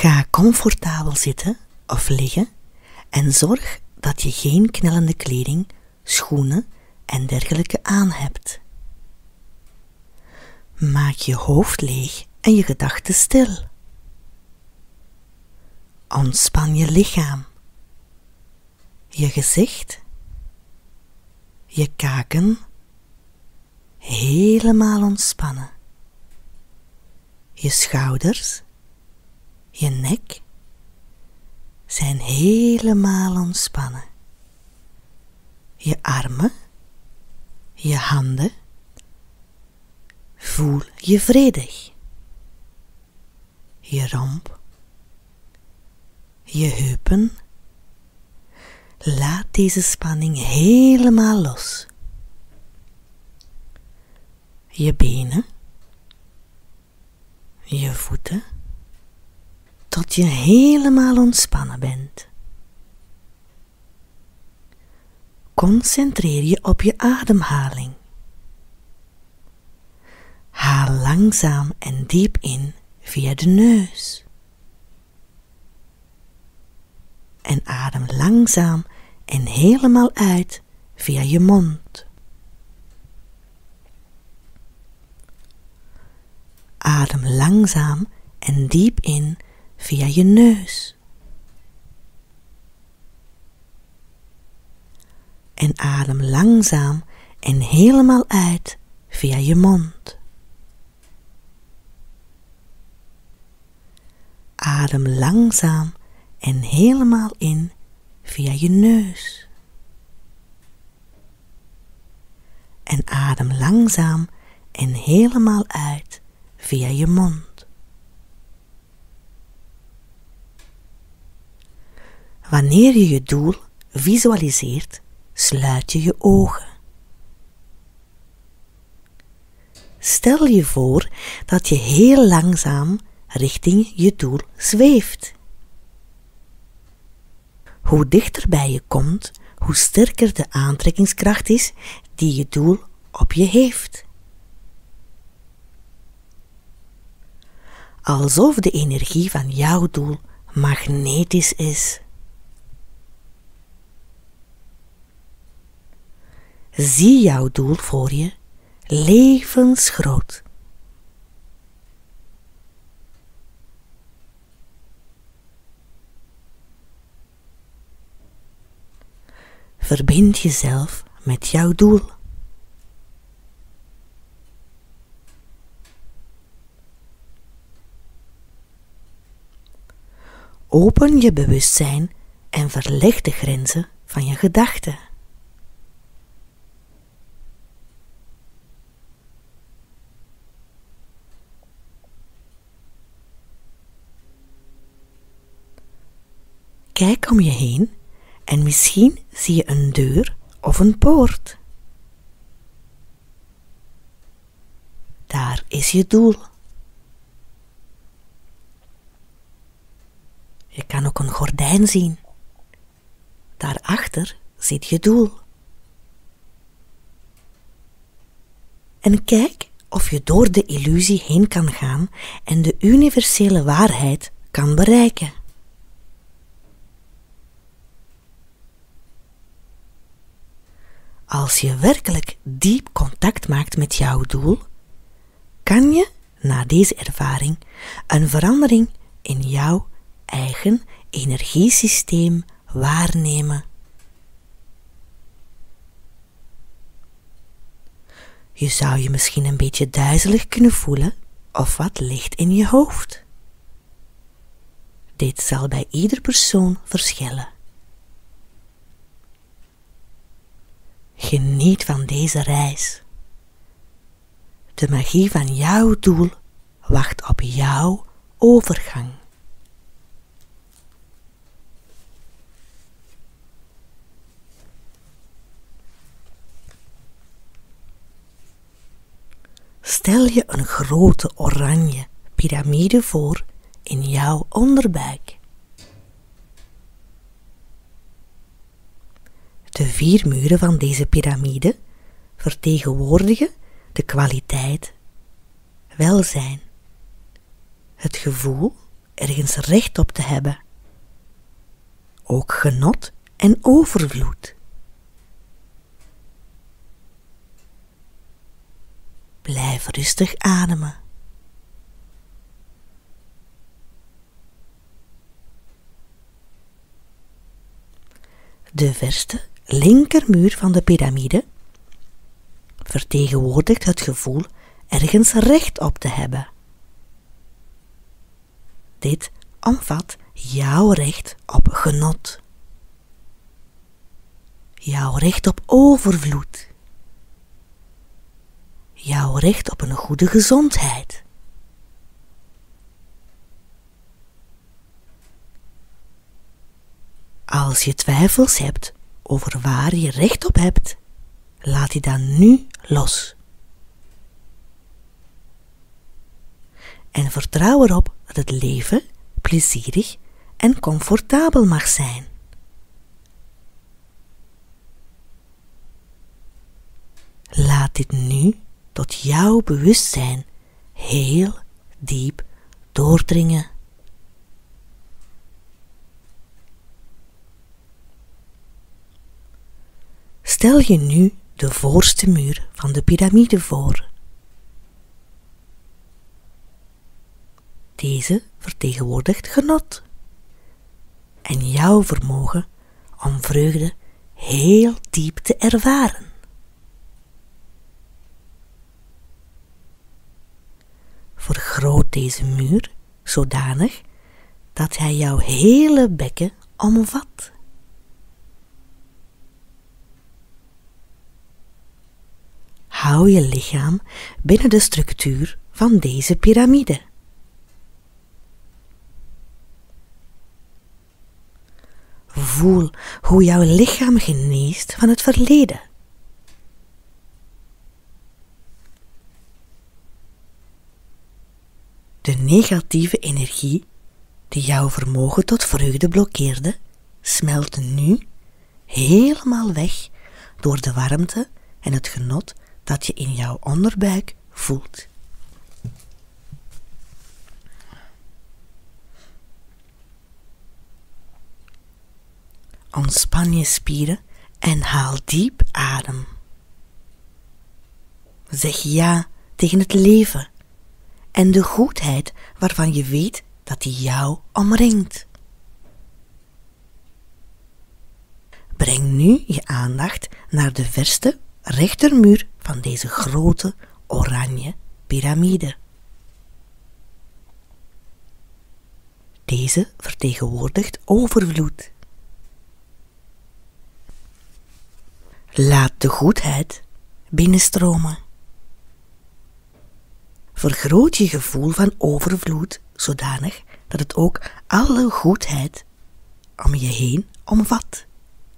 Ga comfortabel zitten of liggen en zorg dat je geen knellende kleding, schoenen en dergelijke aan hebt. Maak je hoofd leeg en je gedachten stil. Ontspan je lichaam, je gezicht, je kaken, helemaal ontspannen. Je schouders, je nek zijn helemaal ontspannen. Je armen, je handen, voel je vredig. Je romp, je heupen, laat deze spanning helemaal los. Je benen, je voeten, tot je helemaal ontspannen bent. Concentreer je op je ademhaling. Haal langzaam en diep in via de neus. En adem langzaam en helemaal uit via je mond. Adem langzaam en diep in via je neus. En adem langzaam en helemaal uit via je mond. Adem langzaam en helemaal in via je neus. En adem langzaam en helemaal uit via je mond. Wanneer je je doel visualiseert, sluit je je ogen. Stel je voor dat je heel langzaam richting je doel zweeft. Hoe dichterbij je komt, hoe sterker de aantrekkingskracht is die je doel op je heeft. Alsof de energie van jouw doel magnetisch is. Zie jouw doel voor je, levensgroot. Verbind jezelf met jouw doel. Open je bewustzijn en verleg de grenzen van je gedachten. Kijk om je heen en misschien zie je een deur of een poort. Daar is je doel. Je kan ook een gordijn zien. Daarachter zit je doel. En kijk of je door de illusie heen kan gaan en de universele waarheid kan bereiken. Als je werkelijk diep contact maakt met jouw doel, kan je, na deze ervaring, een verandering in jouw eigen energiesysteem waarnemen. Je zou je misschien een beetje duizelig kunnen voelen of wat licht in je hoofd. Dit zal bij ieder persoon verschillen. Geniet van deze reis. De magie van jouw doel wacht op jouw overgang. Stel je een grote oranje piramide voor in jouw onderbuik. De 4 muren van deze piramide vertegenwoordigen de kwaliteit, welzijn, het gevoel ergens recht op te hebben. Ook genot en overvloed. Blijf rustig ademen. De verste linkermuur van de piramide vertegenwoordigt het gevoel ergens recht op te hebben. Dit omvat jouw recht op genot, jouw recht op overvloed, jouw recht op een goede gezondheid. Als je twijfels hebt over waar je recht op hebt, laat die dan nu los. En vertrouw erop dat het leven plezierig en comfortabel mag zijn. Laat dit nu tot jouw bewustzijn heel diep doordringen. Stel je nu de voorste muur van de piramide voor. Deze vertegenwoordigt genot en jouw vermogen om vreugde heel diep te ervaren. Vergroot deze muur zodanig dat hij jouw hele bekken omvat. Hou je lichaam binnen de structuur van deze piramide. Voel hoe jouw lichaam geneest van het verleden. De negatieve energie die jouw vermogen tot vreugde blokkeerde, smelt nu helemaal weg door de warmte en het genot dat je in jouw onderbuik voelt. Ontspan je spieren en haal diep adem. Zeg ja tegen het leven en de goedheid waarvan je weet dat die jou omringt. Breng nu je aandacht naar de verste rechtermuur van deze grote oranje piramide. Deze vertegenwoordigt overvloed. Laat de goedheid binnenstromen. Vergroot je gevoel van overvloed zodanig dat het ook alle goedheid om je heen omvat.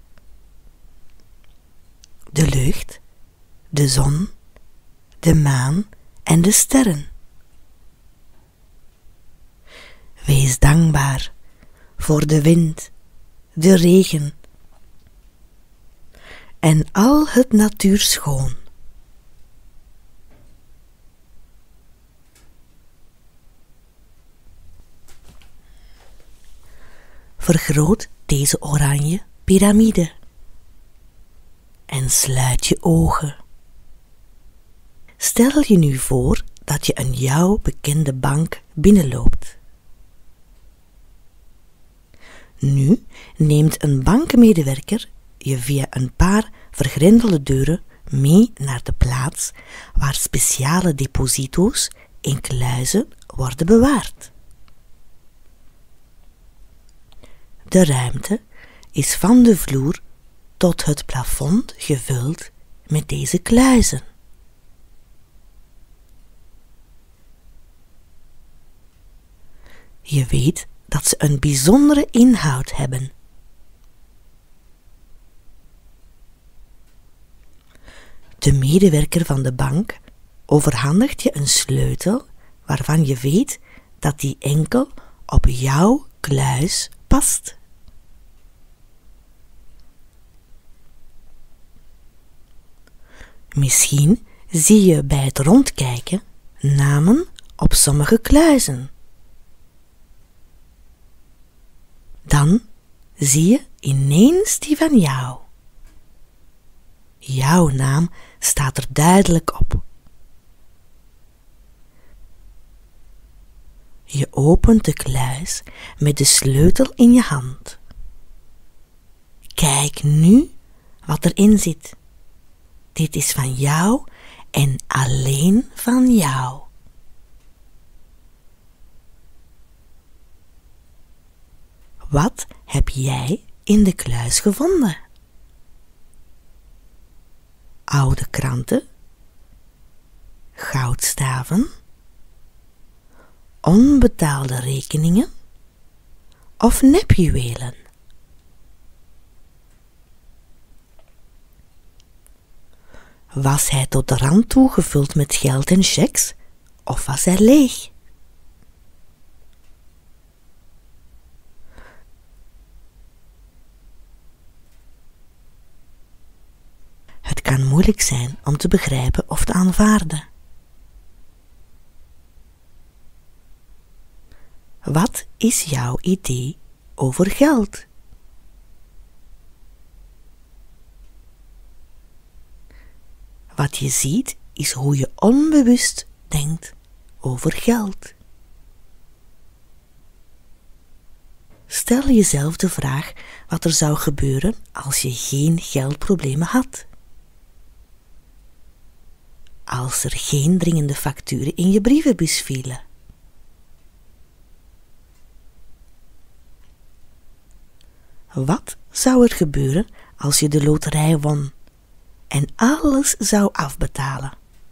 De lucht, de zon, de maan en de sterren. Wees dankbaar voor de wind, de regen en al het natuurschoon. Vergroot deze oranje piramide en sluit je ogen. Stel je nu voor dat je een jou bekende bank binnenloopt. Nu neemt een bankmedewerker je via een paar vergrendelde deuren mee naar de plaats waar speciale deposito's in kluizen worden bewaard. De ruimte is van de vloer tot het plafond gevuld met deze kluizen. Je weet dat ze een bijzondere inhoud hebben. De medewerker van de bank overhandigt je een sleutel waarvan je weet dat die enkel op jouw kluis past. Misschien zie je bij het rondkijken namen op sommige kluizen. Dan zie je ineens die van jou. Jouw naam staat er duidelijk op. Je opent de kluis met de sleutel in je hand. Kijk nu wat erin zit. Dit is van jou en alleen van jou. Wat heb jij in de kluis gevonden? Oude kranten, goudstaven, onbetaalde rekeningen of nepjuwelen? Was hij tot de rand toe gevuld met geld en cheques of was hij leeg? Het kan moeilijk zijn om te begrijpen of te aanvaarden. Wat is jouw idee over geld? Wat je ziet is hoe je onbewust denkt over geld. Stel jezelf de vraag wat er zou gebeuren als je geen geldproblemen had. Als er geen dringende facturen in je brievenbus vielen. Wat zou er gebeuren als je de loterij won en alles zou afbetalen?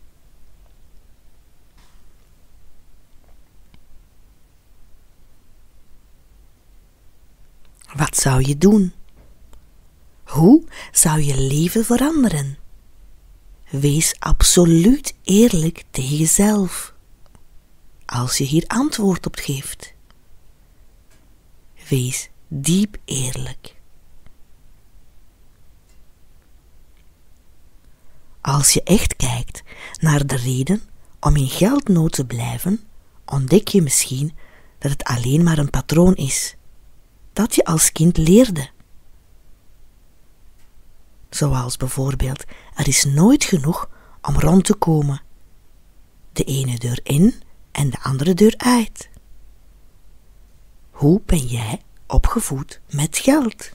Wat zou je doen? Hoe zou je leven veranderen? Wees absoluut eerlijk tegen jezelf, als je hier antwoord op geeft. Wees diep eerlijk. Als je echt kijkt naar de reden om in geldnood te blijven, ontdek je misschien dat het alleen maar een patroon is, dat je als kind leerde. Zoals bijvoorbeeld, er is nooit genoeg om rond te komen. De ene deur in en de andere deur uit. Hoe ben jij opgevoed met geld?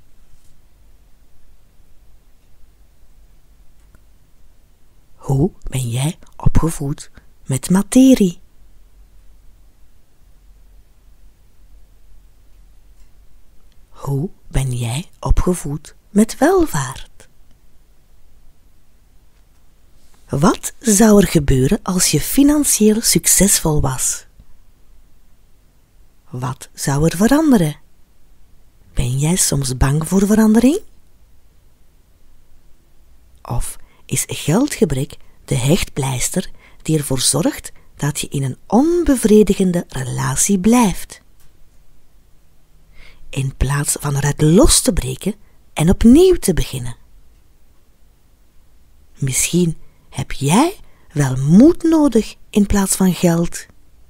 Hoe ben jij opgevoed met materie? Hoe ben jij opgevoed met welvaart? Wat zou er gebeuren als je financieel succesvol was? Wat zou er veranderen? Ben jij soms bang voor verandering? Of is geldgebrek de hechtpleister die ervoor zorgt dat je in een onbevredigende relatie blijft? In plaats van eruit los te breken en opnieuw te beginnen. Misschien heb jij wel moed nodig in plaats van geld.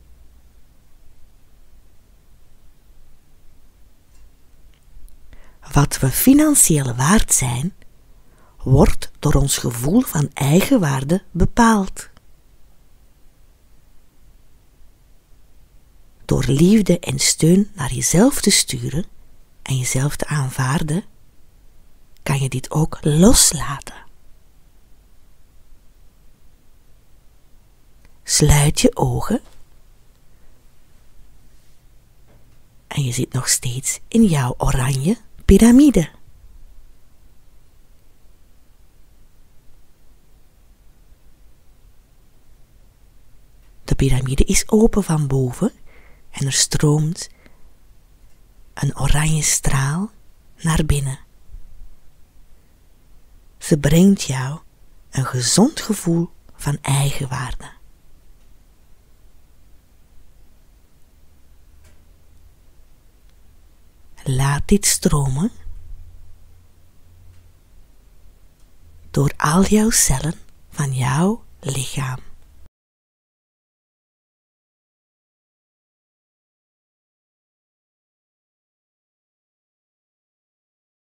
Wat we financieel waard zijn, wordt door ons gevoel van eigenwaarde bepaald. Door liefde en steun naar jezelf te sturen en jezelf te aanvaarden, kan je dit ook loslaten. Sluit je ogen en je zit nog steeds in jouw oranje piramide. De piramide is open van boven en er stroomt een oranje straal naar binnen. Ze brengt jou een gezond gevoel van eigenwaarde. Laat dit stromen door al jouw cellen van jouw lichaam.